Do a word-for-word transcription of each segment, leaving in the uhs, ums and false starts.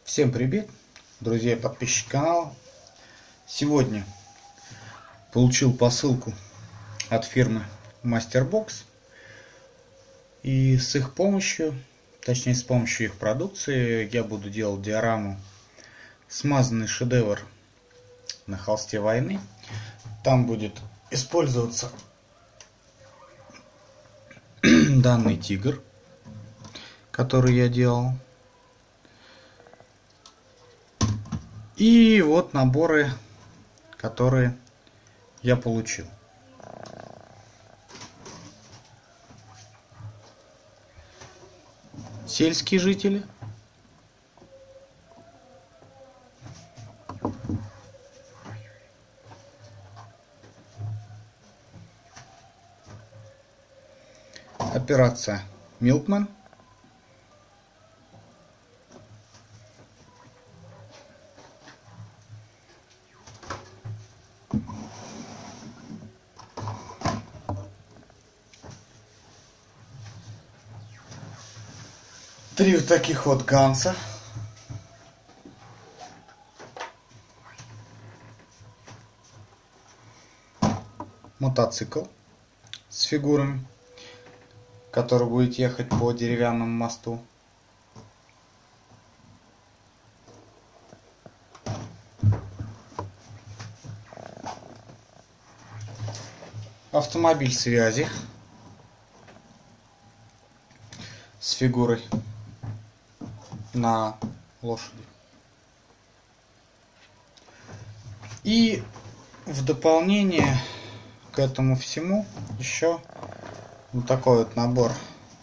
Всем привет, друзья и подписчики канала. Сегодня получил посылку от фирмы Мастербокс, и с их помощью, точнее с помощью их продукции, я буду делать диораму «Смазанный шедевр на холсте войны». Там будет использоваться данный тигр, который я делал. И вот наборы, которые я получил. Сельские жители. Операция Милкман. Три вот таких вот ганса. Мотоцикл с фигурами, который будет ехать по деревянному мосту. Автомобиль связи с фигурой на лошади. И в дополнение к этому всему еще вот такой вот набор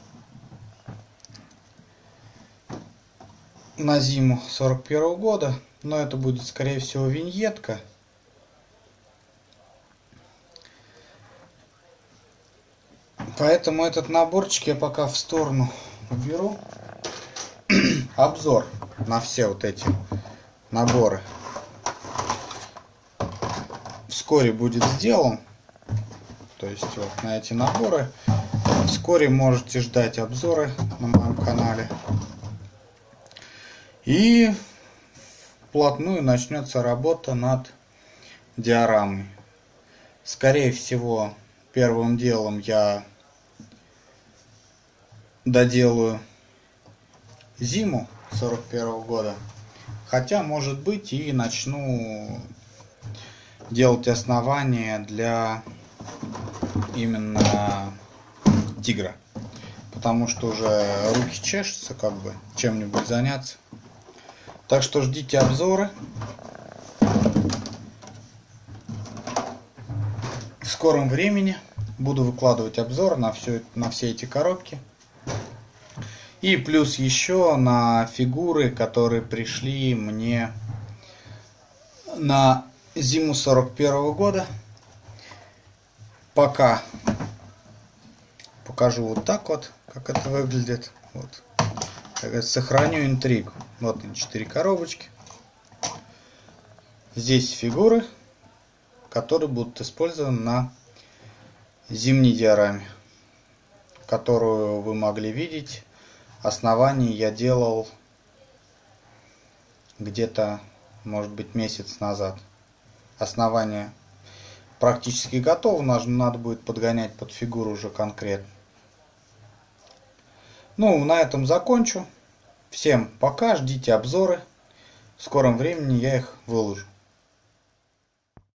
на зиму сорок первого года, но это будет скорее всего виньетка. Поэтому этот наборчик я пока в сторону уберу. Обзор на все вот эти наборы вскоре будет сделан. То есть вот на эти наборы вскоре можете ждать обзоры на моем канале. И вплотную начнется работа над диорамой. Скорее всего, первым делом я доделаю зиму сорок первого года, хотя может быть и начну делать основания для именно тигра, потому что уже руки чешутся, как бы чем-нибудь заняться. Так что ждите обзоры. В скором времени буду выкладывать обзор на все, на все эти коробки. И плюс еще на фигуры, которые пришли мне на зиму сорок первого года. Пока покажу вот так вот, как это выглядит. Вот. Сохраню интригу. Вот они, четыре коробочки. Здесь фигуры, которые будут использованы на зимней диораме, которую вы могли видеть. Основание я делал где-то, может быть, месяц назад. Основание практически готово, надо будет подгонять под фигуру уже конкретно. Ну, на этом закончу. Всем пока, ждите обзоры. В скором времени я их выложу.